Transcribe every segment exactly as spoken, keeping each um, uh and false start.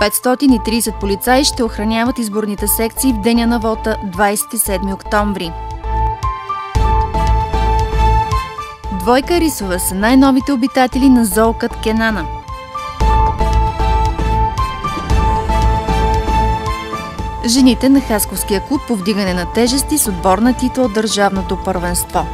петстотин и тридесет полицаи ще охраняват изборните секции в деня на вота двадесет и седми октомври. Двойка рисове са най-новите обитатели на зоокът Кенана. Жените на Хасковския клуб по вдигане на тежести с отборна титла от държавното първенство.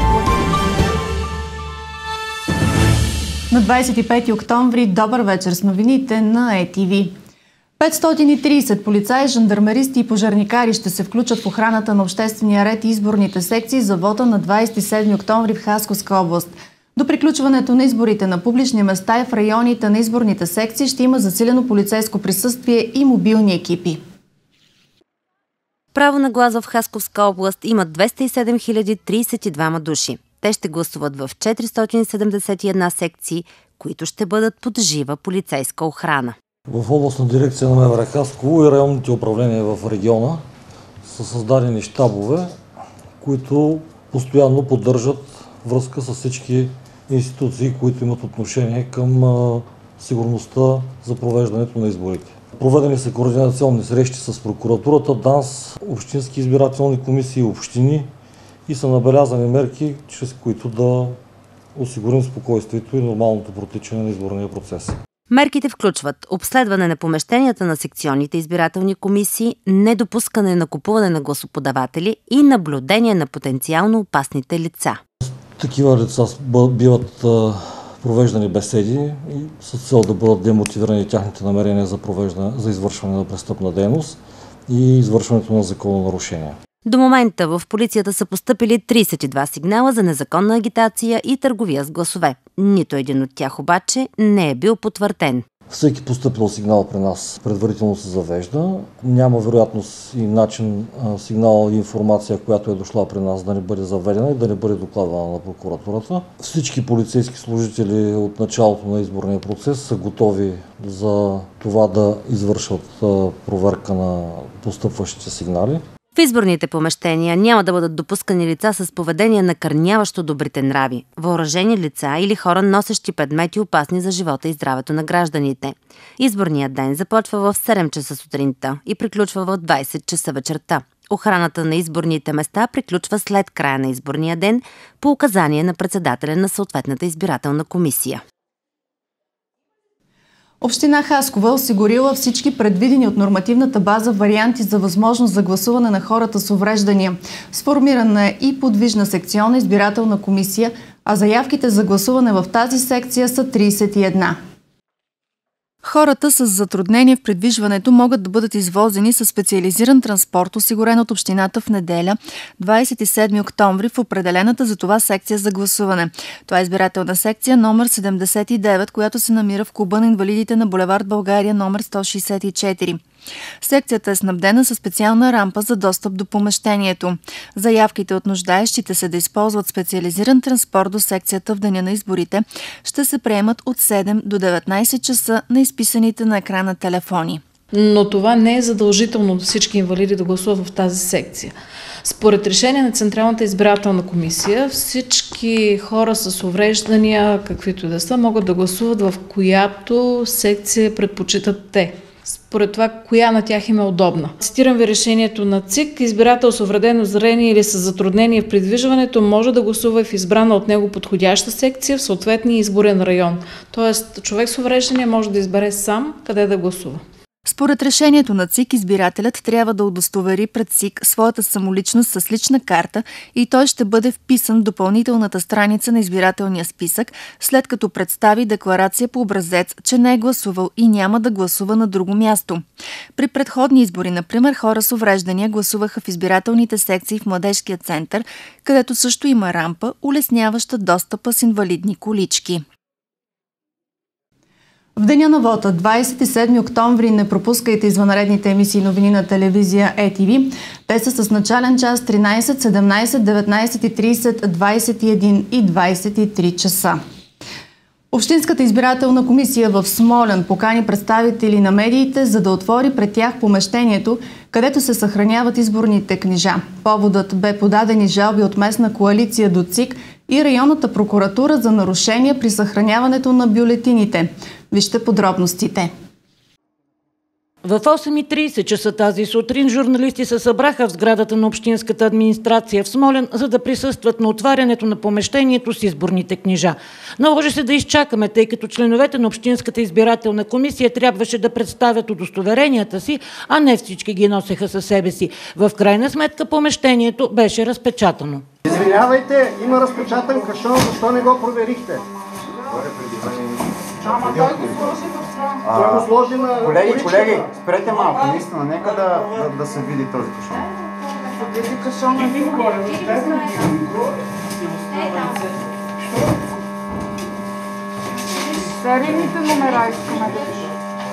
На двадесет и пети октомври, добър вечер с новините на Е Ти Ви. петстотин и тридесет полицаи, жандармеристи и пожарникари ще се включат в охраната на обществения ред и изборните секции за вота на двадесет и седми октомври в Хасковска област. До приключването на изборите на публични места и в районите на изборните секции ще има засилено полицейско присъствие и мобилни екипи. Право на глас в Хасковска област имат двеста и седем хиляди тридесет и двама души. Те ще гласуват в четиристотин седемдесет и една секции, които ще бъдат под жива полицейска охрана. В областна дирекция на Ме Ве Ре Хасково и районните управления в региона са създадени щабове, които постоянно поддържат връзка с всички институции, които имат отношение към сигурността за провеждането на изборите. Проведени са координационни срещи с прокуратурата, ДАНС, общински избирателни комисии, общини и са набелязани мерки, чрез които да осигурим спокойствието и нормалното протичане на изборния процес. Мерките включват обследване на помещенията на секционните избирателни комисии, недопускане на купуване на гласоподаватели и наблюдение на потенциално опасните лица. Такива лица биват провеждани беседи с цел да бъдат демотивирани тяхните намерения за, провеждане, за извършване на престъпна дейност и извършването на закононарушения. До момента в полицията са постъпили тридесет и два сигнала за незаконна агитация и търговия с гласове. Нито един от тях обаче не е бил потвърден. Всеки постъпил сигнал при нас предварително се завежда. Няма вероятност и начин сигнал и информация, която е дошла при нас, да не бъде заведена и да не бъде докладвана на прокуратурата. Всички полицейски служители от началото на изборния процес са готови за това да извършват проверка на постъпващите сигнали. В изборните помещения няма да бъдат допускани лица с поведение накърняващо добрите нрави, въоръжени лица или хора, носещи предмети опасни за живота и здравето на гражданите. Изборният ден започва в седем часа сутринта и приключва в двадесет часа вечерта. Охраната на изборните места приключва след края на изборния ден по указание на председателя на съответната избирателна комисия. Община Хасково е осигурила всички предвидени от нормативната база варианти за възможност за гласуване на хората с увреждания. Сформирана е и подвижна секционна избирателна комисия, а заявките за гласуване в тази секция са тридесет и една. Хората с затруднение в придвижването могат да бъдат извозени със специализиран транспорт, осигурен от общината в неделя, двадесет и седми октомври, в определената за това секция за гласуване. Това е избирателна секция номер седемдесет и девет, която се намира в клуба на инвалидите на булевард България номер сто шестдесет и четири. Секцията е снабдена със специална рампа за достъп до помещението. Заявките от нуждаещите се да използват специализиран транспорт до секцията в деня на изборите ще се приемат от седем до деветнадесет часа на изписаните на екрана телефони. Но това не е задължително всички инвалиди да гласуват в тази секция. Според решение на Централната избирателна комисия, всички хора с увреждания, каквито и да са, могат да гласуват в която секция предпочитат те. Според това, коя на тях им е удобна. Цитирам ви решението на ЦИК. Избирател с увредено зрение или с затруднение в придвижването може да гласува в избрана от него подходяща секция в съответния изборен район. Тоест, човек с увреждане може да избере сам къде да гласува. Според решението на ЦИК, избирателят трябва да удостовери пред ЦИК своята самоличност с лична карта и той ще бъде вписан в допълнителната страница на избирателния списък, след като представи декларация по образец, че не е гласувал и няма да гласува на друго място. При предходни избори, например, хора с увреждания гласуваха в избирателните секции в Младежкия център, където също има рампа, улесняваща достъпа с инвалидни колички. В деня на вота, двадесет и седми октомври, не пропускайте извънредните емисии новини на телевизия Е Ти Ви. Те са с начален час тринадесет, седемнадесет, деветнадесет и тридесет, двадесет и един и двадесет и три часа. Общинската избирателна комисия в Смолян покани представители на медиите, за да отвори пред тях помещението, където се съхраняват изборните книжа. Поводът бе подадени жалби от местна коалиция до ЦИК и районната прокуратура за нарушения при съхраняването на бюлетините. Вижте подробностите. В осем и трийсет часа тази сутрин журналисти се събраха в сградата на общинската администрация в Смолян, за да присъстват на отварянето на помещението с изборните книжа. Наложи се да изчакаме, тъй като членовете на Общинската избирателна комисия трябваше да представят удостоверенията си, а не всички ги носеха със себе си. В крайна сметка помещението беше разпечатано. Извинявайте, има разпечатан кашон, защо не го проверихте? Ама той го сложи в това. Той го сложи на... Колеги, колеги, спрете малко, наистина, нека да, да, да се види този кашон. Види кашона, ви говоря. Серийните номера искаме да видим.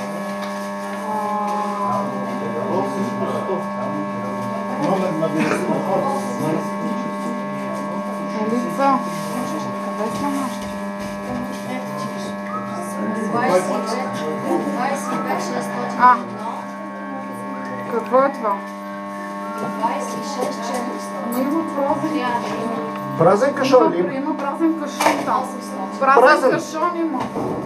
Елица, къде сме нашите? А, какво е това? двайсет и шест четиристотин. Има празен. Празен кашон ли? Има празен кашон там. Празен кашон има.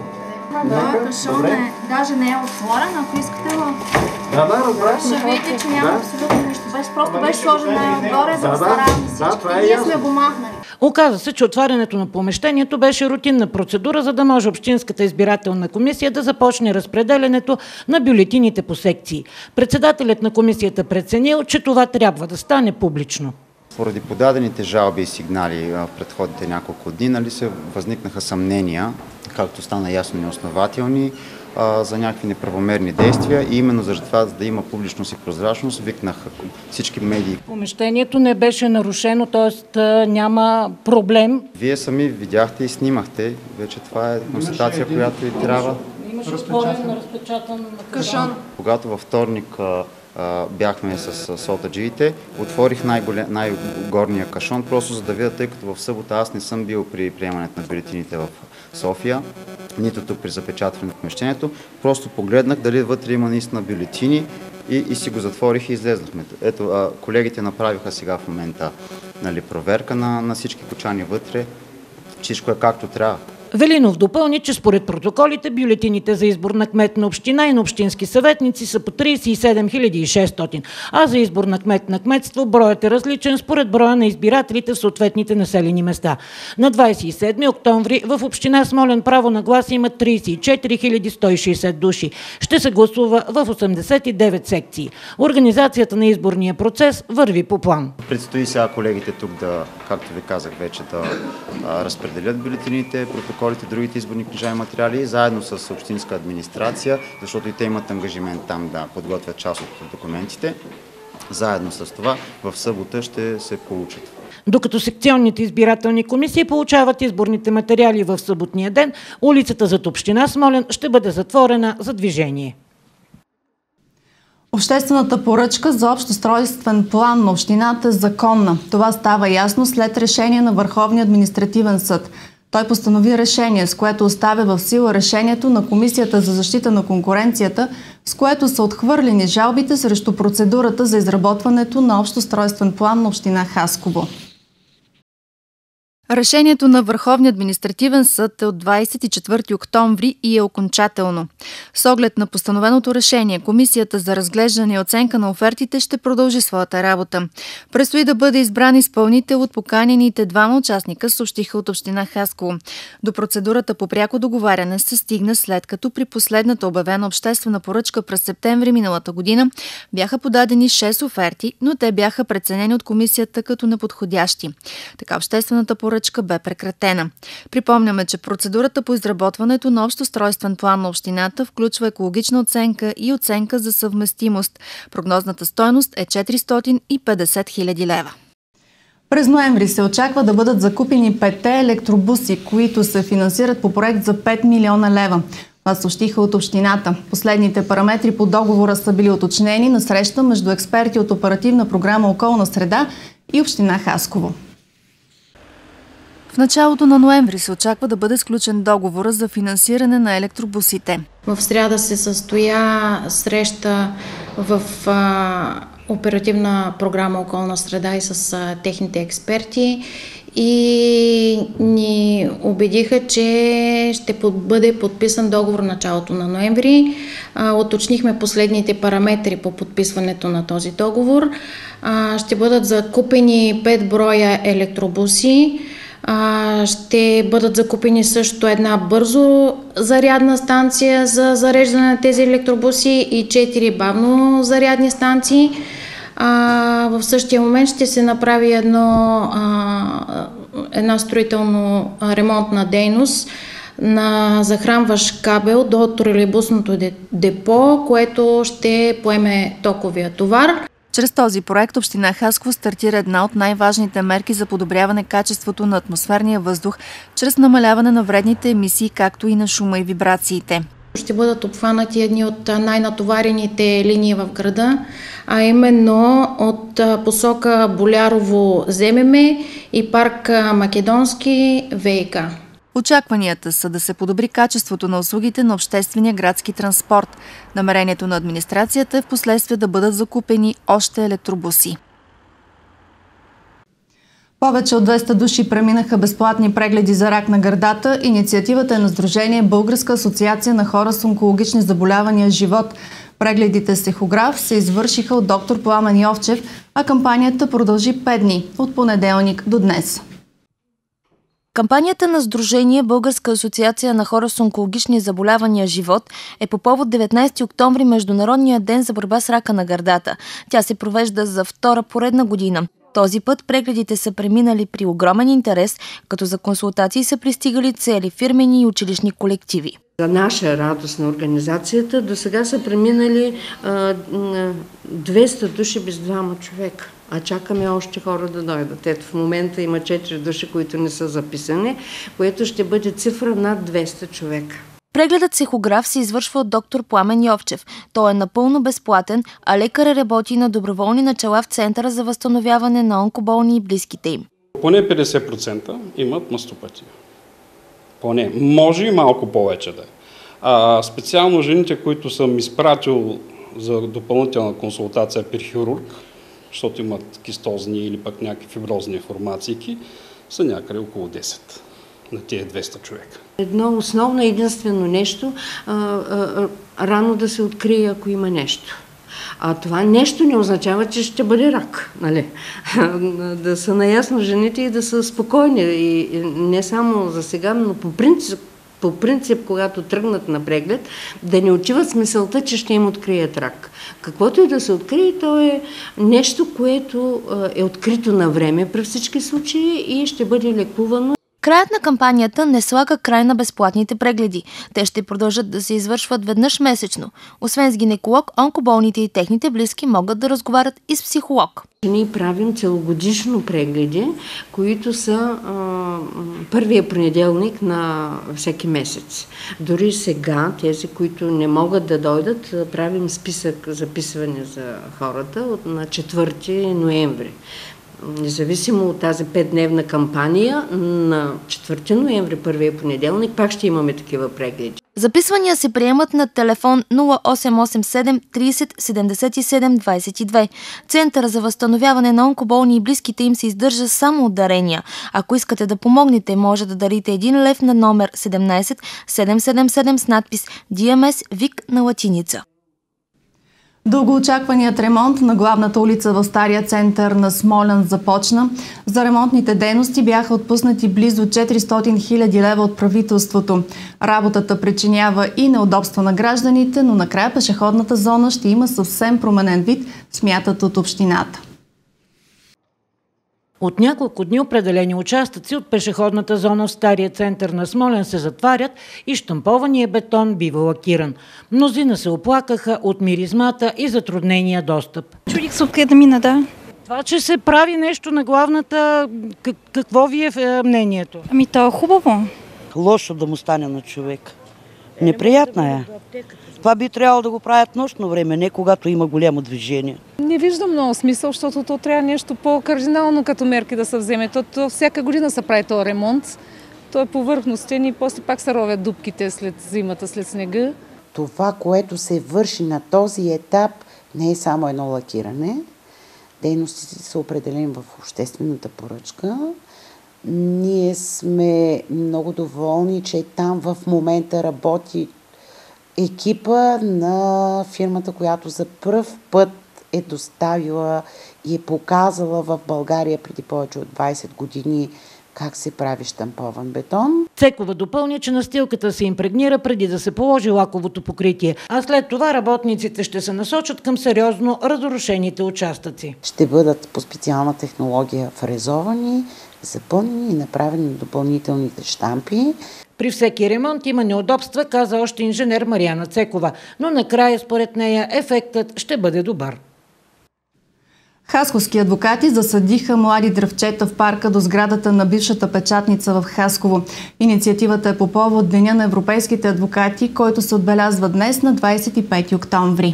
Този кашон е, даже не е отворен, ако искате го. Да, да, разбрах. Ще видите, че няма абсолютно нищо. Беше, просто беше сложен най-отгоре, за да стараем всички. И ние сме го махнали. Оказа се, че отварянето на помещението беше рутинна процедура, за да може Общинската избирателна комисия да започне разпределянето на бюлетините по секции. Председателят на комисията преценил, че това трябва да стане публично. Поради подадените жалби и сигнали в предходните няколко дни, нали, се възникнаха съмнения, както стана ясно неоснователни, за някакви неправомерни действия и именно за това, за да има публичност и прозрачност, викнах всички медии. Помещението не беше нарушено, т.е. няма проблем. Вие сами видяхте и снимахте, вече това е констатация, която и трябва. Имаше разпечатан, разпечатан кашон. Когато във вторник бяхме с сотаджиите, отворих най-горния кашон, просто за да видя, тъй като в събота аз не съм бил при приемането на бюлетините в София, нито тук при запечатване на помещението. Просто погледнах дали вътре има наистина бюлетини и, и си го затворих и излезнахме. Ето, а, колегите направиха сега в момента, нали, проверка на, на всички кочани вътре. Всичко е както трябва. Велинов допълни, че според протоколите бюлетините за избор на кмет на община и на общински съветници са по трийсет и седем хиляди и шестстотин, а за избор на кмет на кметство броят е различен според броя на избирателите в съответните населени места. На двайсет и седми октомври в община Смолян право на глас има трийсет и четири хиляди сто и шейсет души. Ще се гласува в осемдесет и девет секции. Организацията на изборния процес върви по план. Предстои сега колегите тук да, както ви казах вече, да а, разпределят бюлетините, протоколите, другите изборни книжа и материали, заедно с общинска администрация, защото и те имат ангажимент там да подготвят част от документите. Заедно с това в събота ще се получат. Докато секционните избирателни комисии получават изборните материали в съботния ден, улицата зад община Смолян ще бъде затворена за движение. Обществената поръчка за общ устройствен план на общината е законна. Това става ясно след решение на Върховния административен съд. Той постанови решение, с което оставя в сила решението на Комисията за защита на конкуренцията, с което са отхвърлени жалбите срещу процедурата за изработването на общ устройствен план на община Хасково. Решението на Върховния административен съд е от двайсет и четвърти октомври и е окончателно. С оглед на постановеното решение, Комисията за разглеждане и оценка на офертите ще продължи своята работа. Предстои да бъде избран изпълнител от поканените двама участника, съобщиха от община Хасково. До процедурата по пряко договаряне се стигна след като при последната обявена обществена поръчка през септември миналата година бяха подадени шест оферти, но те бяха преценени от Комисията като неподходящи. Така обществената поръчка бе прекратена. Припомняме, че процедурата по изработването на общ устройствен план на общината включва екологична оценка и оценка за съвместимост. Прогнозната стойност е четиристотин и петдесет хиляди лева. През ноември се очаква да бъдат закупени петте електробуси, които се финансират по проект за пет милиона лева. Това съобщиха от общината. Последните параметри по договора са били уточнени на среща между експерти от оперативна програма Околна среда и община Хасково. В началото на ноември се очаква да бъде сключен договора за финансиране на електробусите. В сряда се състоя среща в а, оперативна програма Околна среда и с а, техните експерти и ни убедиха, че ще бъде подписан договор началото на ноември. А, уточнихме последните параметри по подписването на този договор. А, ще бъдат закупени пет броя електробуси. А, ще бъдат закупени също една бързо зарядна станция за зареждане на тези електробуси и четири бавно зарядни станции. А, в същия момент ще се направи едно, а, една строително ремонтна дейност на захранващ кабел до тролейбусното депо, което ще поеме токовия товар. Чрез този проект община Хасково стартира една от най-важните мерки за подобряване качеството на атмосферния въздух, чрез намаляване на вредните емисии, както и на шума и вибрациите. Ще бъдат обхванати едни от най-натоварените линии в града, а именно от посока Болярово-Земеме и парк Македонски ВиК. Очакванията са да се подобри качеството на услугите на обществения градски транспорт. Намерението на администрацията е в последствие да бъдат закупени още електробуси. Повече от двеста души преминаха безплатни прегледи за рак на гърдата. Инициативата е на Сдружение Българска асоциация на хора с онкологични заболявания „Живот“. Прегледите с ехограф се извършиха от доктор Пламен Йовчев, а кампанията продължи пет дни, от понеделник до днес. Кампанията на Сдружение Българска асоциация на хора с онкологични заболявания „Живот“ е по повод деветнайсети октомври, Международния ден за борба с рака на гърдата. Тя се провежда за втора поредна година. Този път прегледите са преминали при огромен интерес, като за консултации са пристигали цели фирмени и училищни колективи. За наша радост на организацията до сега са преминали а, двеста души без двама човека. А чакаме още хора да дойдат. Ето в момента има четири души, които не са записани, което ще бъде цифра над двеста човека. Прегледът с ехограф се извършва от доктор Пламен Йовчев. Той е напълно безплатен, а лекарът работи на доброволни начала в Центъра за възстановяване на онкоболни и близките им. Поне петдесет процента имат мастопатия. Поне. Може и малко повече да е. А, специално жените, които съм изпратил за допълнителна консултация при хирург, защото имат кистозни или пък някакви фиброзни формации, са някъде около десет на тия двеста човека. Едно основно единствено нещо, а, а, рано да се открие, ако има нещо. А това нещо не означава, че ще бъде рак. Нали? Да са наясно жените и да са спокойни. И не само за сега, но по принцип, по принцип, когато тръгнат на преглед, да не отиват с мисълта, че ще им открият рак. Каквото и да се открие, то е нещо, което е открито на време при всички случаи и ще бъде лекувано. Краят на кампанията не слага край на безплатните прегледи. Те ще продължат да се извършват веднъж месечно. Освен с гинеколог, онкоболните и техните близки могат да разговарят и с психолог. Ние правим целогодишно прегледи, които са а, първия понеделник на всеки месец. Дори сега, тези, които не могат да дойдат, правим списък записване за хората от, на четвърти ноември. Независимо от тази петдневна кампания, на четвърти ноември, първия понеделник, пак ще имаме такива прегледи. Записвания се приемат на телефон нула осем осем седем трийсет седемдесет и седем двайсет и две. Центъра за възстановяване на онкоболни и близките им се издържа само от дарения. Ако искате да помогнете, може да дарите един лев на номер седемнайсет седем седем седем с надпис Ди Ем Ес ВИК на латиница. Дългоочакваният ремонт на главната улица в Стария център на Смолян започна. За ремонтните дейности бяха отпуснати близо четиристотин хиляди лева от правителството. Работата причинява и неудобства на гражданите, но накрая пешеходната зона ще има съвсем променен вид, смятат от общината. От няколко дни определени участъци от пешеходната зона в Стария център на Смолян се затварят и щампованият бетон бива лакиран. Мнозина се оплакаха от миризмата и затруднения достъп. Чудих се откъде да мина, да. Това, че се прави нещо на главната, какво ви е мнението? Ами то е хубаво. Лошо да му стане на човек. Неприятна е. Това би трябвало да го правят нощно време, не когато има голямо движение. Не виждам много смисъл, защото то трябва нещо по-кардинално като мерки да се вземе. То, то всяка година се прави този ремонт. То е повърхностен и после пак се ровят дупките след зимата, след снега. Това, което се върши на този етап, не е само едно лакиране. Дейностите са определени в обществената поръчка. Ние сме много доволни, че там в момента работи екипа на фирмата, която за пръв път е доставила и е показала в България преди повече от двайсет години как се прави щампован бетон. Цекова допълня, че настилката се импрегнира преди да се положи лаковото покритие, а след това работниците ще се насочат към сериозно разрушените участъци. Ще бъдат по специална технология фрезовани, запълнени и направени допълнителните щампи. При всеки ремонт има неудобства, каза още инженер Мариана Цекова, но накрая според нея ефектът ще бъде добър. Хасковски адвокати засадиха млади дръвчета в парка до сградата на бившата печатница в Хасково. Инициативата е по повод Деня на европейските адвокати, който се отбелязва днес на двайсет и пети октомври.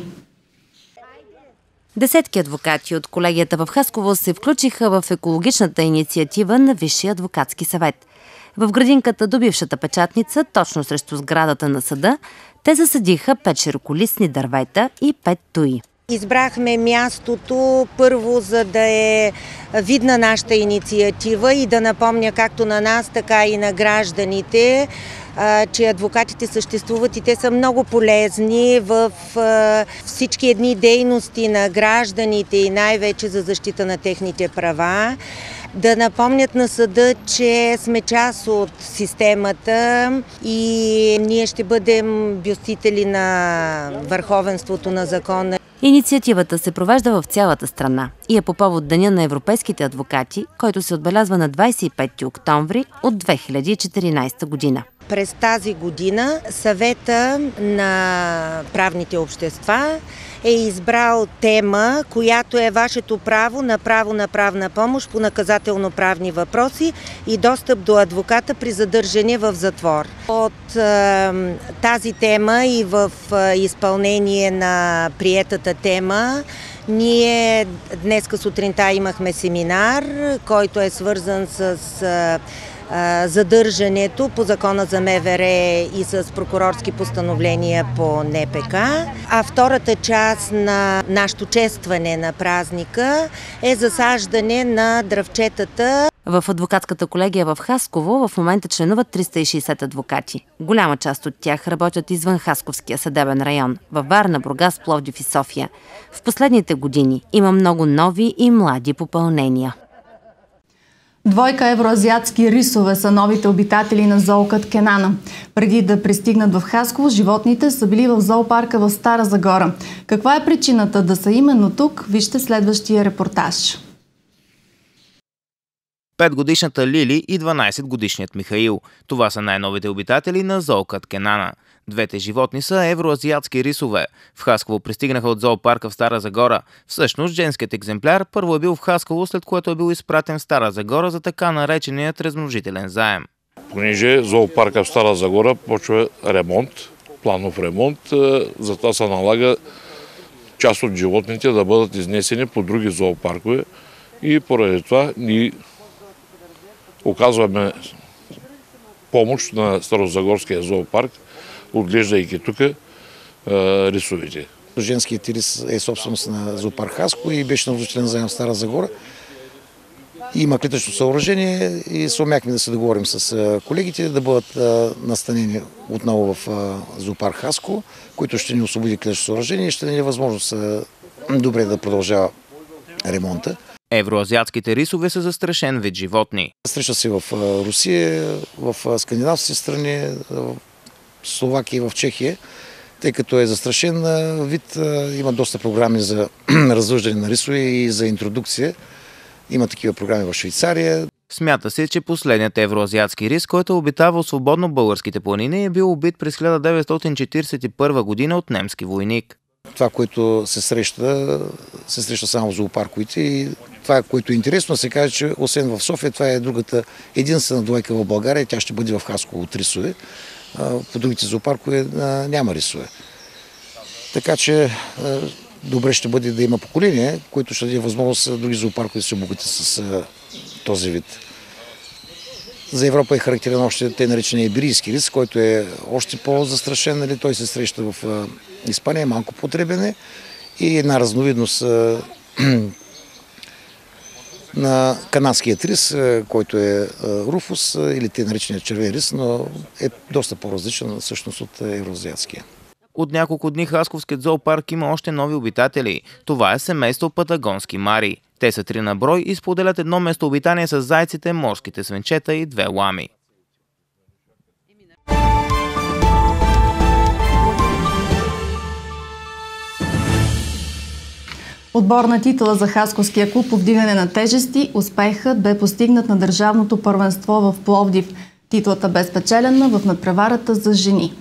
Десетки адвокати от колегията в Хасково се включиха в екологичната инициатива на Висшия адвокатски съвет. В градинката до бившата печатница, точно срещу сградата на съда, те засадиха пет широколистни дървета и пет туи. Избрахме мястото първо, за да е видна нашата инициатива и да напомня както на нас, така и на гражданите, че адвокатите съществуват и те са много полезни в всички едни дейности на гражданите и най-вече за защита на техните права. Да напомнят на съда, че сме част от системата и ние ще бъдем блюстители на върховенството на закона. Инициативата се провежда в цялата страна и е по повод Деня на европейските адвокати, който се отбелязва на двайсет и пети октомври от две хиляди и четиринайсета година. През тази година съвета на правните общества е избрал тема, която е вашето право на право на правна помощ по наказателно-правни въпроси и достъп до адвоката при задържане в затвор. От е, тази тема и в е, изпълнение на приетата тема, ние днеска сутринта имахме семинар, който е свързан с е, задържането по закона за МВР и с прокурорски постановления по Н П К. А втората част на нашето честване на празника е засаждане на дръвчетата. В адвокатската колегия в Хасково в момента членуват триста и шейсет адвокати. Голяма част от тях работят извън Хасковския съдебен район, във Варна, Бургас, Пловдив и София. В последните години има много нови и млади попълнения. Двойка евроазиатски рисове са новите обитатели на зоокът Кенана. Преди да пристигнат в Хасково, животните са били в зоопарка в Стара Загора. Каква е причината да са именно тук? Вижте следващия репортаж. петгодишната Лили и дванайсетгодишният Михаил. Това са най-новите обитатели на зоокът Кенана. Двете животни са евроазиатски рисове. В Хасково пристигнаха от зоопарка в Стара Загора. Всъщност, женският екземпляр първо е бил в Хасково, след което е бил изпратен в Стара Загора за така нареченият размножителен заем. Понеже зоопарка в Стара Загора почва ремонт, планов ремонт, затова се налага част от животните да бъдат изнесени по други зоопаркове и поради това ние оказваме помощ на Старозагорския зоопарк, отглеждайки тук рисовите. Женският рис е собственост на зоопарк Хаско и беше разрушителен заем в Стара Загора. Има клетъчно съоръжение и се умяхме да се договорим с колегите да бъдат настанени отново в зоопарк Хаско, който ще ни освободи клетъчно съоръжение и ще даде възможност добре да продължава ремонта. Евроазиатските рисове са застрашен вид животни. Среща се в Русия, в скандинавски страни, в Словакия и в Чехия, тъй като е застрашен вид. Има доста програми за развъждане на рисове и за интродукция. Има такива програми в Швейцария. Смята се, че последният евроазиатски рис, който е обитавал свободно българските планини, е бил убит през хиляда деветстотин четиридесет и първа година от немски войник. Това, което се среща, се среща само в зоопарковите и това, което е интересно, се каже, че освен в София, това е другата единствена двойка в България и тя ще бъде в Хасково от рисове. По другите зоопаркове няма рисове. Така че добре ще бъде да има поколение, което ще даде възможност други зоопаркове да се обогатят с този вид. За Европа е характерен още те наречения иберийски рис, който е още по-застрашен. Нали? Той се среща в Испания, малко потребен е и една разновидност на канадският рис, който е руфус или те наречения червен рис, но е доста по-различен всъщност от евроазиатския. От няколко дни Хасковският зоопарк има още нови обитатели. Това е семейство патагонски мари. Те са три на брой и споделят едно местообитание с зайците, морските свинчета и две лами. Отборна титла за Хасковския клуб по вдигане на тежести, успехът бе постигнат на държавното първенство в Пловдив. Титлата бе спечелена в надпреварата за жени.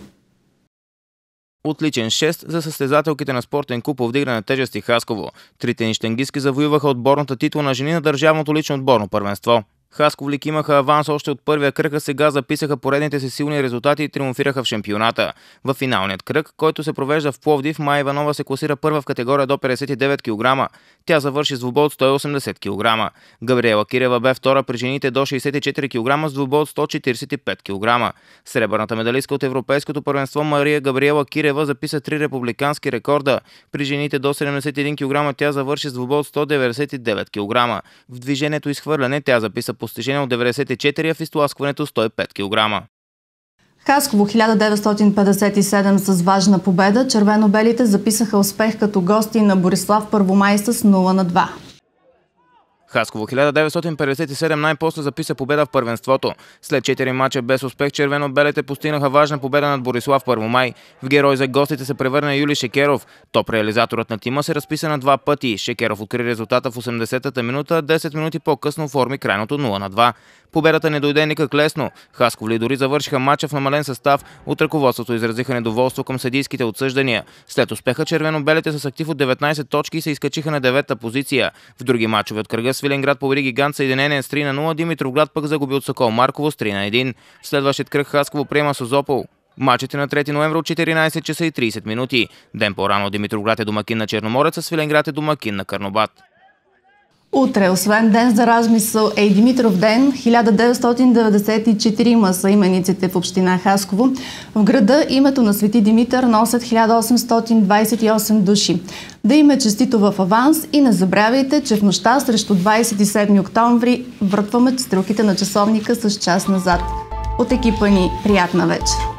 Отличен шест за състезателките на спортен клуб по вдигане на тежести Хасково. Трите нищенгистки завоюваха отборната титла на жени на държавното лично отборно първенство. Хасковлик имаха аванс още от първия кръг, а сега записаха поредните си силни резултати и триумфираха в шампионата. В финалният кръг, който се провежда в Пловдив, Майя Иванова се класира първа в категория до петдесет и девет килограма. Тя завърши с двубой от сто и осемдесет килограма. Габриела Кирева бе втора при жените до шейсет и четири килограма с двубой от сто четиридесет и пет килограма. Сребърната медалистка от Европейското първенство Мария Габриела Кирева записа три републикански рекорда. При жените до седемдесет и един килограма тя завърши с двубой от сто деветдесет и девет килограма. В движението изхвърляне тя записа постижение от деветдесет и четири, а в изтласкването сто и пет килограма. Хасково хиляда деветстотин петдесет и седем с важна победа. Червено-белите записаха успех като гости на Борислав Първомай с нула на два. Хасково хиляда деветстотин петдесет и седем най-после записа победа в първенството. След четири мача без успех червено-белите постигнаха важна победа над Борислав Първомай. В герой за гостите се превърна Юли Шекеров. Топ реализаторът на тима се разписа на два пъти. Шекеров откри резултата в осемдесетата минута, десет минути по-късно оформи крайното нула на два. Победата не дойде никак лесно. Хасковли дори завършиха матча в намален състав. От ръководството изразиха недоволство към съдийските отсъждания. След успеха червено-белите с актив от деветнадесет точки се изкачиха на девета позиция. В други мачове от кръга Свиленград победи Гигант Съединение с три на нула, Димитровград пък загуби от Сокол Марково с три на едно. В следващият кръг Хасково приема Созопол. Матчът е на трети ноември от четиринадесет часа и тридесет минути. Ден по-рано Димитровград е домакин на Черноморец, а Свиленград е домакин на Карнобат. Утре, освен ден за размисъл, е и Димитров ден. хиляда деветстотин деветдесет и четири са имениците в община Хасково. В града името на Свети Димитър носят хиляда осемстотин двадесет и осем души. Да им е честито в аванс и не забравяйте, че в нощта срещу двадесет и седми октомври въртваме стрелките на часовника с час назад. От екипа ни приятна вечер!